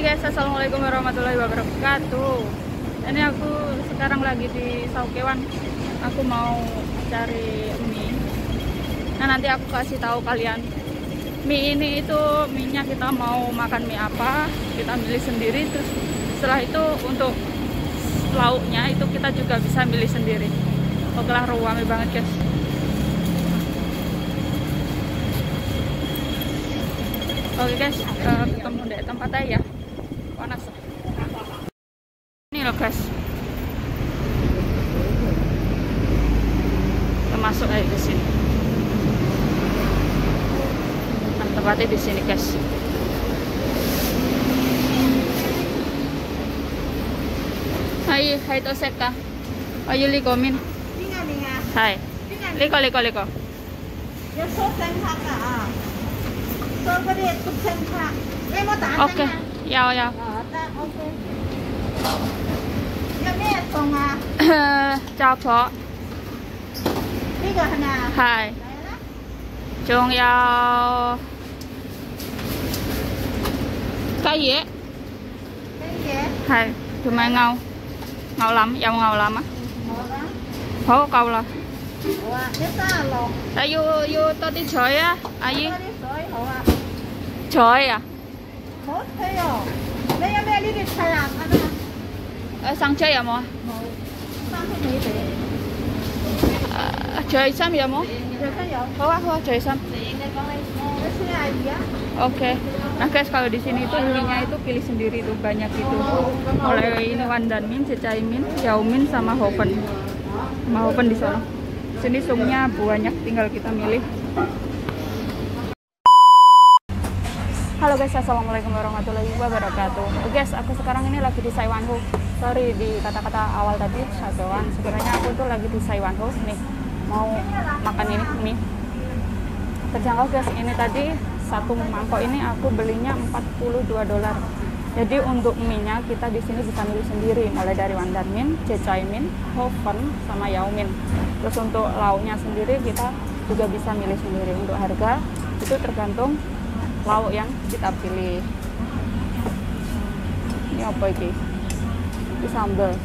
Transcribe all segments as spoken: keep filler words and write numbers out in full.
guys, assalamualaikum warahmatullahi wabarakatuh. Ini aku sekarang lagi di Saukewan. Aku mau cari mie. Nah, nanti aku kasih tahu kalian. Mie ini itu mie-nya kita mau makan mie apa, kita milih sendiri. Terus setelah itu untuk lauknya itu kita juga bisa milih sendiri. Oke lah, rame banget guys. Oke guys, uh, ketemu di tempat aja ya. Panas. Ini loh guys. Kita masuk aja ke sini. Nah, tempatnya di sini guys. Hai, hai Toseka. Ayo liko min. Hai. Liko liko liko. Ya so sen pak ah. So cái này tục sen pak. Em mau tả Oke, yao yao. Ờ, ta ok. Ya mẹ xong à. Chào phó. Đi rồi nè. Hai. Chung yao. Cái gì ấy? Cái gì? Hai, tụi mày ngầu. Ngầu lắm, dầu ngầu lắm á. Hố câu là. Ủa, cái ta lột. Tại vô vô tôi đi chơi á, à gì? Đi sới hổ à. Chơi à? Hổ thế rồi. Đây em đi đi xài làm anh à. Ở sang chơi à mò? Sang cái gì vậy? À, chơi xong ya mò? Chơi cái gì? Hố á, hố chơi xong. Cái sini aja. Oke. Nah guys, kalau di sini itu mie-nya itu pilih sendiri tuh, banyak itu. Mulai ini Wandan Min, Cecaimin, Xiaomin sama Hopen. Sama Hopen di sana. Sini sumnya banyak, tinggal kita milih. Halo guys, assalamualaikum warahmatullahi wabarakatuh. Oh guys, aku sekarang ini lagi di Saiwanho. Sorry di kata-kata awal tadi Saukewan. Sebenarnya aku tuh lagi di Saiwanho nih, mau makan ini mie. Terjangkau guys, ini tadi satu mangkok ini aku belinya empat puluh dua dolar. Jadi untuk mie-nya kita di sini bisa milih sendiri, mulai dari Wandan Min, Cecaimin, Hopen, sama Yaomin. Terus untuk lauknya sendiri kita juga bisa milih sendiri. Untuk harga itu tergantung lauk yang kita pilih. Ini apa ini? Ini sambal.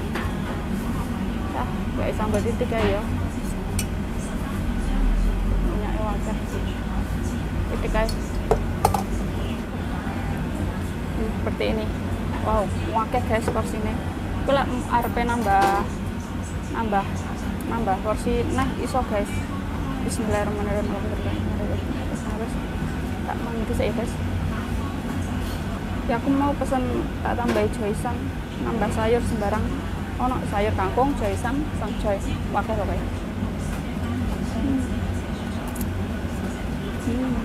Ya, kayak sambal titik ya. Minyaknya wakil. Titik guys. Hmm, seperti ini. Wow, wakil guys porsinya. Aku lah arepe nambah, nambah, nambah porsi. Nah, iso guys. Bismillahirrahmanirrahim. Tak mau itu saya guys. Ya aku mau pesan tak tambah choisan, nambah sayur sembarang. Oh no, sayur kangkung, choisan, sang choy, pakai apa ya? Hmm. Hmm.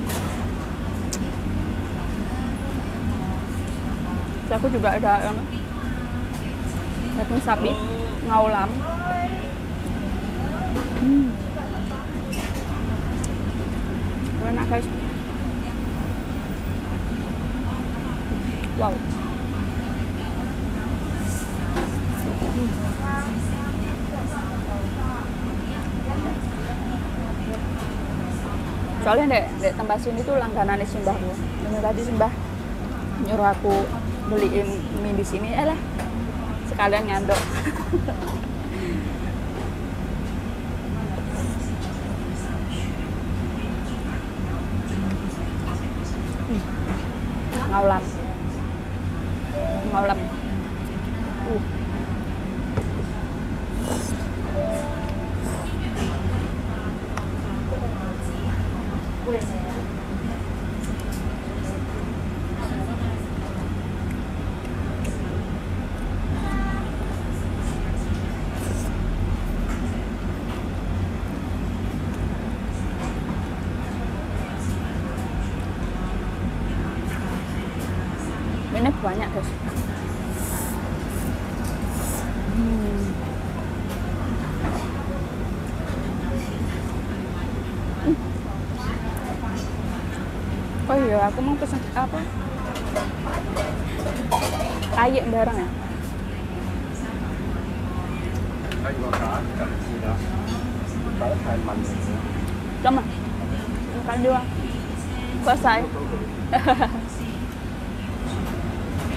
Terus aku juga ada yang daging sapi, ngaulam. Hmm. Enak guys. Wow. Hmm. Soalnya dek, dek tempat sini tuh langganannya simbahku. Ini tadi simbah nyuruh aku beliin mie di sini, eh lah sekalian nyandok. hmm. Ngaulam. Ngaulam. Uh. Ini banyak guys. Hmm. Hmm. Oh iya, aku mau pesen apa? Ayam bareng ya? Come on. Makan dua. Selesai.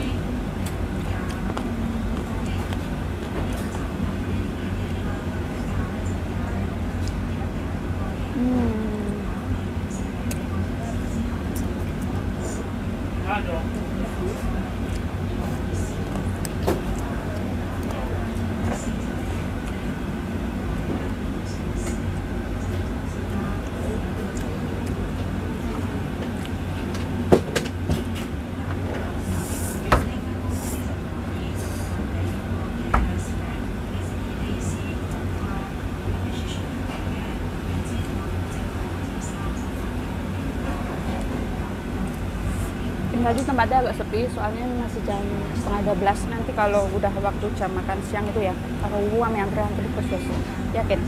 Tadi tempatnya agak sepi, soalnya masih jam setengah dua belas. Nanti kalau udah waktu jam makan siang itu ya, kalau gua yang antrean terus terus yakin.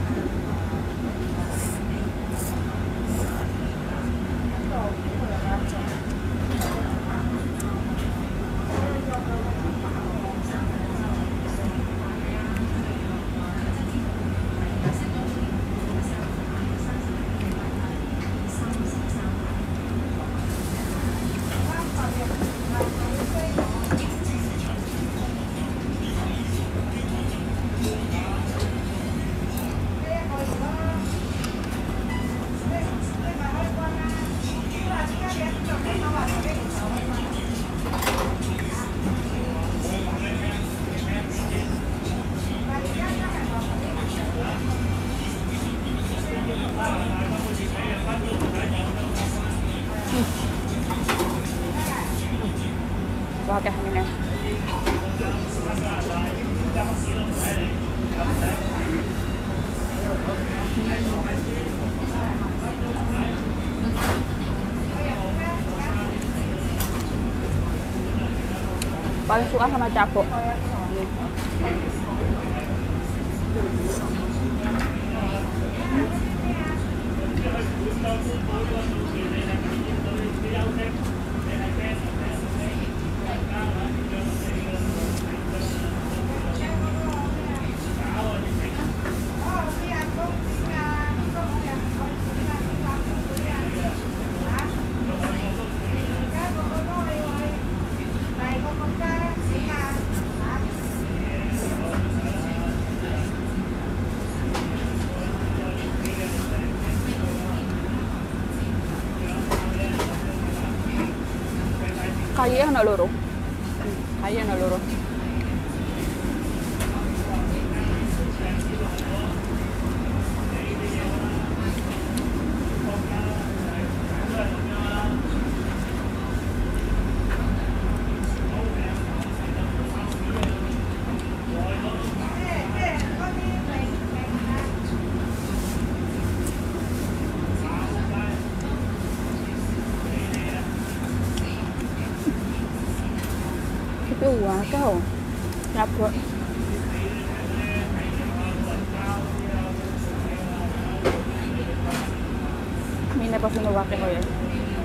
Wah, kayak ini. Paling suka sama cabok. Kaya na loro. Kaya na loro. Wah, kau nyabok. Mine pas nuwake ko yan.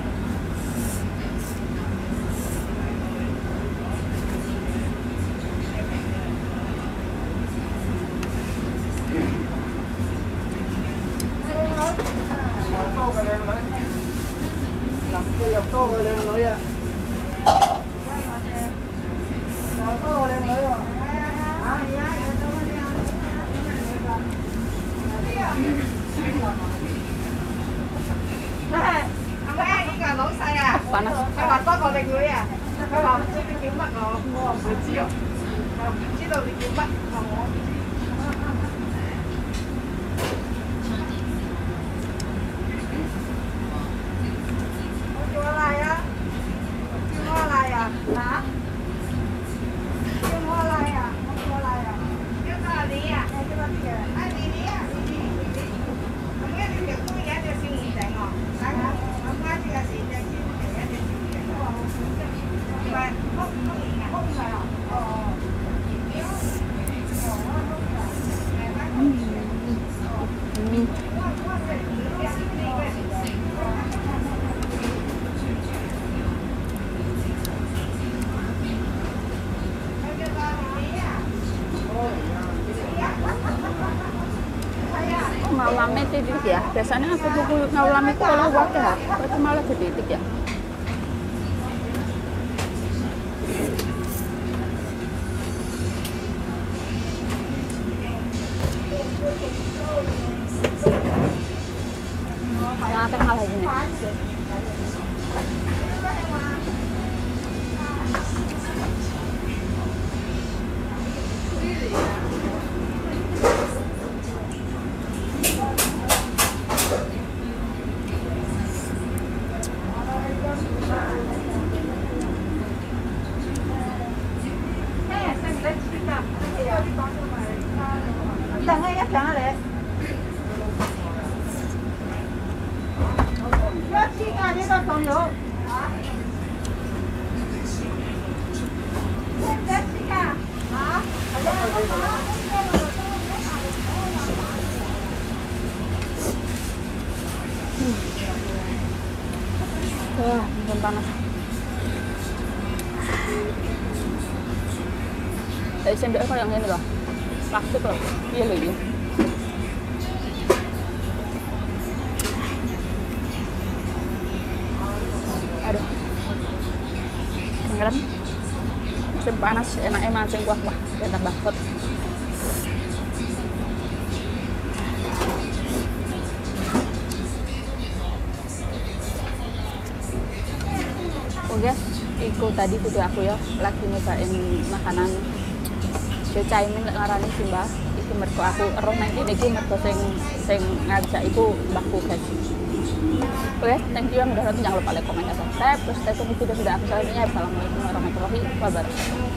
Panas. 佢話多過你女啊！佢話唔知你叫乜我，我話唔知啊，唔知道你叫乜，話我唔知。我叫我嚟啊！叫我嚟啊！嚇？叫我嚟啊！我叫我嚟啊！叫到你啊！係叫到你嘅，啊你你啊你你你你，咁樣你條姑爺就算唔定哦，係啊，咁啱呢個時就。唔係，空空嘅，空係啊！哦哦。嗯嗯。Ngaulamnya titik ya. Biasanya aku buku ngaulam itu kalau waktu ya, itu malah titik ya. Yang akan malah gini. 啊，呢個仲有啊？咩唔使食啊？啊？ Wah, belum panas. Dari sendok kalau yang ini loh, plastik loh, iya loh ini. Aduh, tenggelam. Musim panas, enaknya mancing kuah-kuah, enak banget. Oke, iku tadi video aku ya, lagi nyobain makanan Caimin lek ngarani Simba. Iki mergo aku eroh nang kene iki mergo sing sing ngajak iku mbahku guys. Oke, thank you yang udah nonton, jangan lupa like, komen, dan subscribe. Terus stay tune video sudah aku selanjutnya. Assalamualaikum warahmatullahi wabarakatuh.